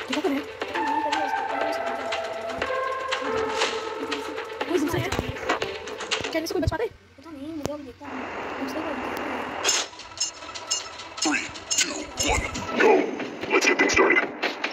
ये क्या कर रहे हैं? कोई दूसरा है? क्या इसको कोई बच पाता है? पता नहीं, मुझे अब देखता हूँ। 3, 2, 1, go! Let's get things started.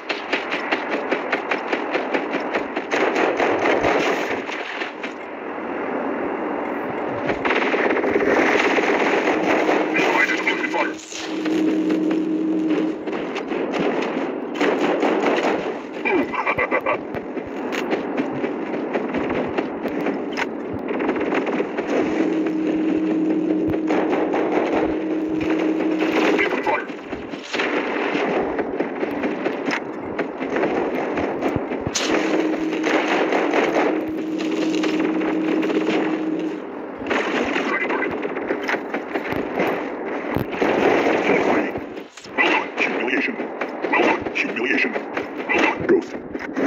Humiliation. Well done, Ghost.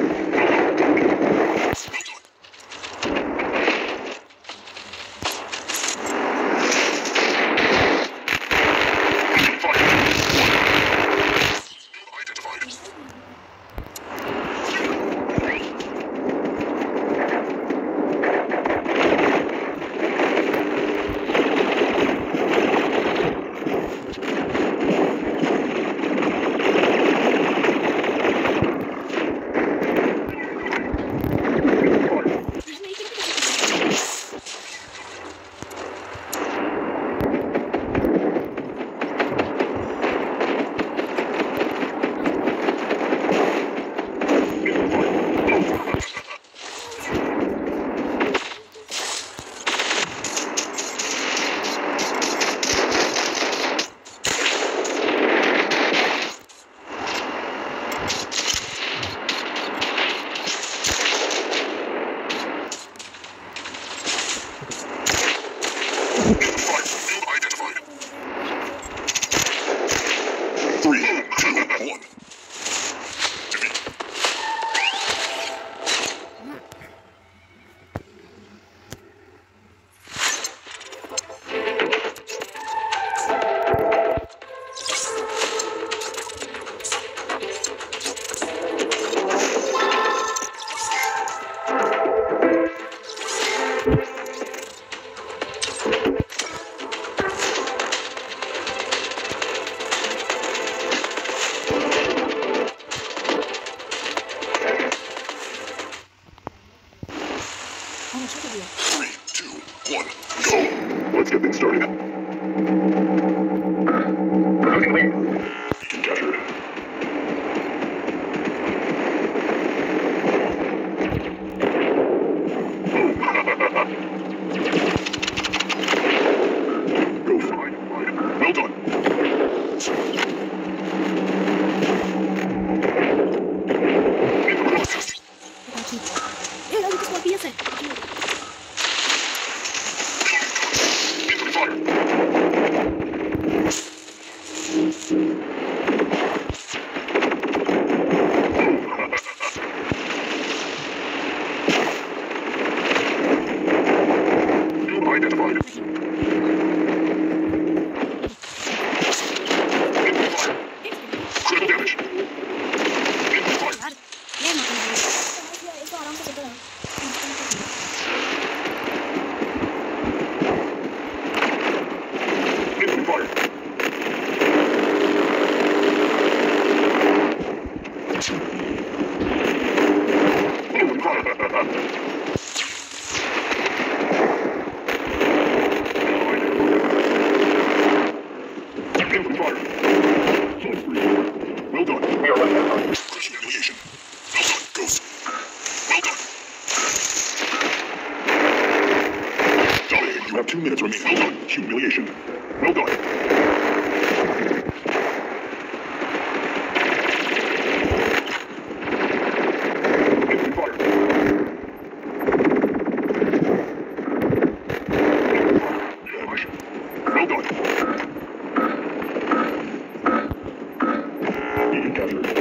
Three, two, one, go! Let's get things started. Beacon captured. Go fine. Well done. ये लोग किसको पीएस है? Identified. Critical damage. Identified. ये मत करो। इसको आराम से चलता रहो। Identified. Well done. We are running out of time. Crushing humiliation. Well done, Ghost. Well done. Dominating. You have 2 minutes remaining. Well done. Humiliation. Well done. Enemy fire. Demolition. Well done. Beacon captured.